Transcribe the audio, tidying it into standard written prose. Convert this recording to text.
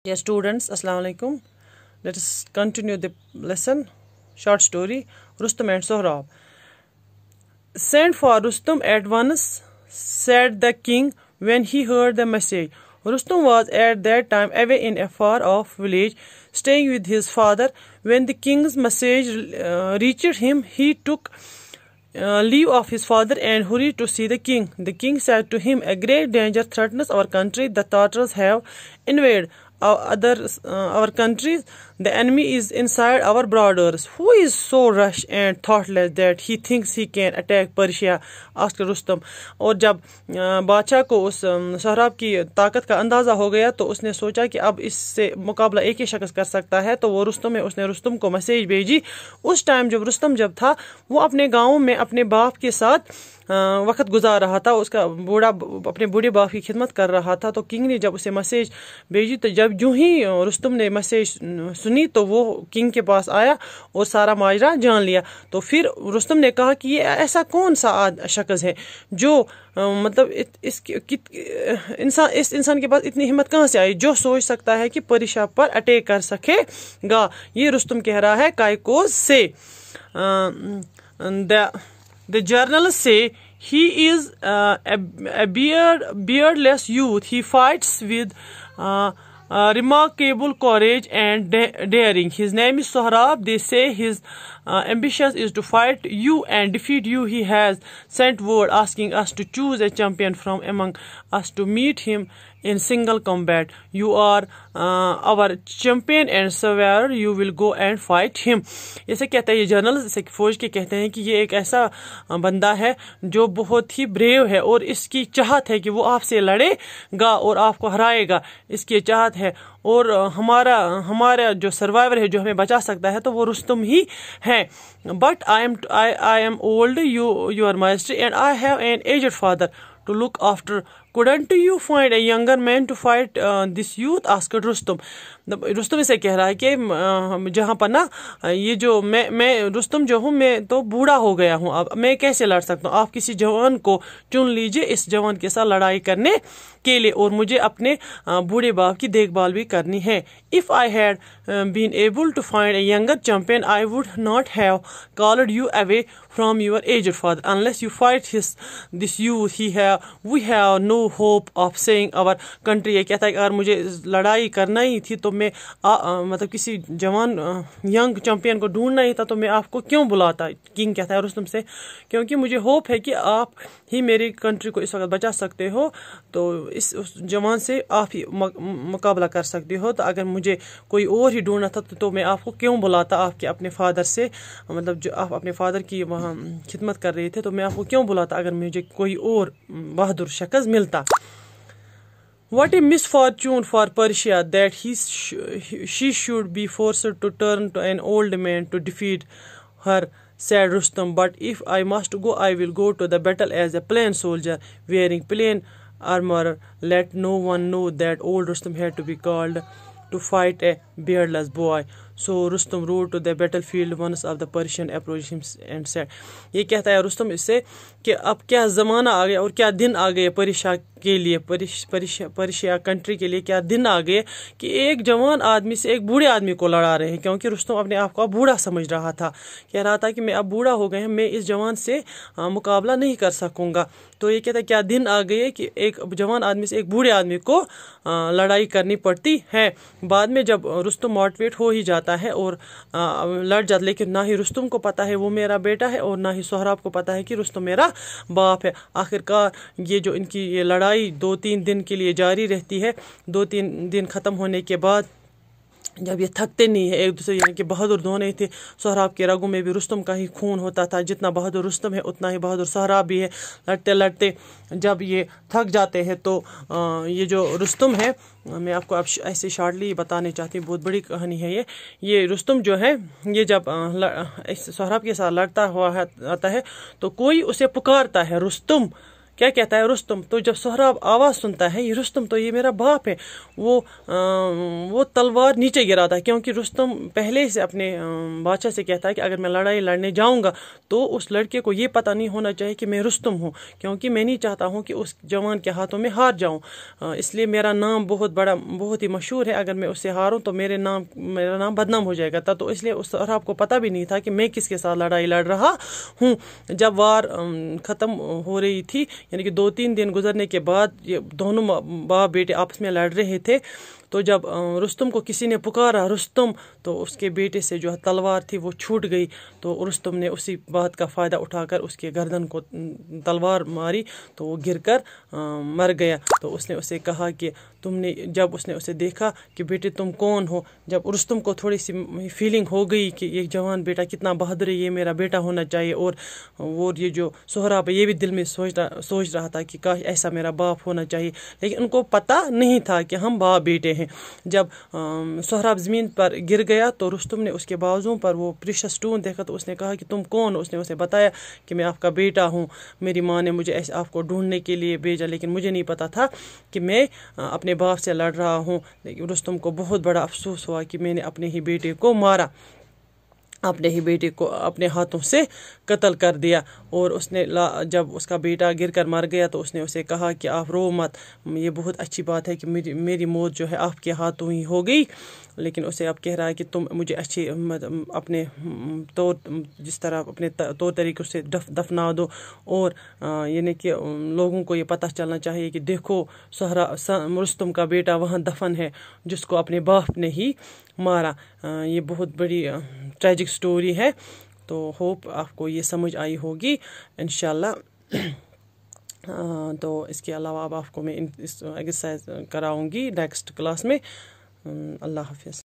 Dear students, Assalamu alaikum. Let us continue the lesson. Short story, Rustum and Sohrab. Send for Rustum at once, said the king when he heard the message. Rustum was at that time away in a far-off village, staying with his father. When the king's message reached him, he took leave of his father and hurried to see the king. The king said to him, "A great danger threatens our country. The Tartars have invaded our countries. The enemy is inside our borders. Who is so rash and thoughtless that he thinks he can attack Persia?" asked Rustum. और जब बादशाह को उस सोहराब की ताकत का अंदाज़ा हो गया तो उसने सोचा कि अब इससे मुकाबला एक ही शख्स कर सकता है, तो वो रुस्तम है। उसने रुस्तम को मैसेज भेजी। उस टाइम जब रुस्तम था वो अपने गाँव में अपने बाप के साथ वक्त गुजार रहा था, उसका अपने बूढ़े बाप की खिदमत कर रहा था। तो किंग ने जब उसे मैसेज भेजी तो जब यूं ही रुस्तम ने मैसेज सुनी तो वो किंग के पास आया और सारा माजरा जान लिया। तो फिर रुस्तम ने कहा कि ये ऐसा कौन सा शख्स है जो मतलब इस इंसान के पास इतनी हिम्मत कहाँ से आई, जो सोच सकता है कि पर्शिया पर अटैक कर सकेगा। ये रुस्तम कह रहा है कायकोज से। The journalists say he is a beardless youth. He fights with remarkable courage and daring. His name is Sohrab. They say his ambition is to fight you and defeat you. He has sent word asking us to choose a champion from among us to meet him in single combat. You are our champion and survivor. You will go and fight him. ऐसे कहता है ये journal, इसे फौज के कहते हैं कि ये एक ऐसा बंदा है जो बहुत ही ब्रेव है और इसकी चाहत है कि वो आपसे लड़ेगा और आपको हराएगा, इसकी चाहत है। और हमारा जो सर्वाइवर है, जो हमें बचा सकता है, तो वो रुस्तम ही है। But I am old, your majesty, and I have an aged father to look after. Couldn't you find a younger man to fight this youth? asked Rustum. Rustam इसे कह रहा है कि जहाँ पर ना ये जो मैं रुस्तम जो हूँ, मैं तो बूढ़ा हो गया हूँ, अब मैं कैसे लड़ सकता हूँ। आप किसी जवान को चुन लीजिए इस जवान के साथ लड़ाई करने के लिए, और मुझे अपने बूढ़े बाप की देखभाल भी करनी है। If I had been able to find a younger champion, I would not have called you away from your aged father. Unless you fight this youth, we have no hope of saving our country. ये कहता है कि अगर मुझे लड़ाई करना ही थी तो मैं मतलब किसी जवान यंग चैंपियन को ढूंढना ही था, तो मैं आपको क्यों बुलाता। किंग कहता है रुस्तम से, क्योंकि मुझे होप है कि आप ही मेरी कंट्री को इस वक्त बचा सकते हो, तो उस जवान से आप ही मुकाबला कर सकते हो। तो अगर मुझे कोई और ही ढूंढना था तो मैं आपको क्यों बुलाता, आपके अपने फादर से, मतलब जो आप अपने फादर की वहाँ खिदमत कर रहे थे, तो मैं आपको क्यों बुलाता अगर मुझे कोई और बहादुर शख्स मिलता। What a misfortune for Persia that she should be forced to turn to an old man to defeat her, said Rustum. But if I must go, I will go to the battle as a plain soldier, wearing plain armor. Let no one know that old Rustum had to be called to fight a beardless boy. So Rustum rode to the battlefield once of the Persian approached him and said. ये कहता है रुस्तम इससे कि अब क्या ज़माना आ गया और क्या दिन आ गए पर्शिया के लिए, पर्शिया कंट्री के लिए क्या दिन आ गए कि एक जवान आदमी से एक बूढ़े आदमी को लड़ा रहे हैं। क्योंकि रुस्तम अपने आप को बूढ़ा समझ रहा था, कह रहा था कि मैं अब बूढ़ा हो गया, मैं इस जवान से मुकाबला नहीं कर सकूंगा। तो ये कहता है क्या दिन आ गए कि एक जवान आदमी से एक बूढ़े आदमी को लड़ाई करनी पड़ती है। बाद में जब रुस्तम मोटिवेट हो ही जाता है और लड़ जाता, लेकिन ना ही रुस्तम को पता है वो मेरा बेटा है और ना ही सोहराब को पता है कि रुस्तम मेरा बाप है। आखिरकार ये जो इनकी ये लड़ाई 2-3 दिन के लिए जारी रहती है। 2-3 दिन ख़त्म होने के बाद जब ये थकते नहीं है एक दूसरे, यानी कि बहादुर दोनों थे। सोहराब के रगों में भी रुस्तम का ही खून होता था, जितना बहादुर रुस्तम है उतना ही बहादुर सोहराब भी है। लड़ते लड़ते जब ये थक जाते हैं तो ये जो रुस्तम है, मैं आपको अब ऐसे शॉर्टली बताने चाहती हूँ, बहुत बड़ी कहानी है ये रुस्तम जो है, ये जब सोहराब के साथ लड़ता हुआ आता है तो कोई उसे पुकारता है रुस्तम کیا کہتا ہے رستم. تو جب سہراب آواز سنتا ہے یہ رستم تو یہ میرا باپ ہے, وہ تلوار نیچے گراتا ہے, کیونکہ رستم پہلے سے اپنے بادشاہ سے کہتا ہے کہ اگر میں لڑائی لڑنے جاؤں گا تو اس لڑکے کو یہ پتہ نہیں ہونا چاہیے کہ میں رستم ہوں, کیونکہ میں نہیں چاہتا ہوں کہ اس جوان کے ہاتھوں میں ہار جاؤں, اس لیے میرا نام بہت ہی مشہور ہے, اگر میں اس سے ہاروں تو میرا نام بدنام ہو جائے گا. تو اس لیے اس سہراب کو پتہ بھی نہیں تھا کہ میں کس کے ساتھ لڑائی لڑ رہا ہوں. جب وار ختم ہو رہی تھی, یعنی کہ 2-3 دن گزرنے کے بعد یہ دونوں باپ بیٹے آپس میں لڑ رہے تھے, تو جب رستم کو کسی نے پکارا رستم, تو اس کے بیٹے سے جو تلوار تھی وہ چھوٹ گئی. تو رستم نے اسی بات کا فائدہ اٹھا کر اس کے گردن کو تلوار ماری, تو وہ گر کر مر گیا. تو اس نے اسے کہا کہ جب اس نے اسے دیکھا کہ بیٹے تم کون ہو, جب رستم کو تھوڑی سی فیلنگ ہو گئی کہ یہ جوان بیٹا کتنا بہادر ہے, یہ میرا بیٹا ہونا چاہیے, اور یہ جو سہراب ہے یہ بھی دل میں سوچ رہا تھا کہ کاش ایسا میرا باپ ہونا چاہیے, لیکن ان کو پتہ نہیں تھا کہ ہم باپ بیٹے ہیں. جب سہراب زمین پر گر گیا تو رستم نے اس کے بازوؤں پر وہ پریشس اسٹون دیکھا, تو اس نے کہا کہ تم کون ہو. اس نے اسے بتایا کہ میں آپ کا بیٹا ہوں, میری ماں نے مجھے ایسے آپ کو ڈھونڈنے کے لیے بھیجا, لیکن مجھے نہیں پتا تھا کہ میں اپنے باپ سے لڑ رہا ہوں. لیکن رستم کو بہت بڑا افسوس ہوا کہ میں نے اپنے ہی بیٹے کو مارا, اپنے ہی بیٹے کو اپنے ہاتھوں سے قتل کر دیا. اور اس نے جب اس کا بیٹا گر کر مر گیا تو اس نے اسے کہا کہ آپ رو مت, یہ بہت اچھی بات ہے کہ میری موت جو ہے آپ کے ہاتھوں ہی ہو گئی. لیکن اسے اب کہہ رہا ہے کہ تم مجھے اچھی اپنے جس طرح اپنے طور طریقوں سے دفنا دو, اور یعنی کہ لوگوں کو یہ پتہ چلنا چاہیے کہ دیکھو رستم کا بیٹا وہاں دفن ہے جس کو اپنے باپ نے ہی مارا. یہ بہت بڑی ٹریجک سٹوری ہے. تو ہوپ آپ کو یہ سمجھ آئی ہوگی انشاءاللہ. تو اس کے علاوہ اب آپ کو میں ایکسرسائز کراؤں گی نیکسٹ کلاس میں. اللہ حافظ.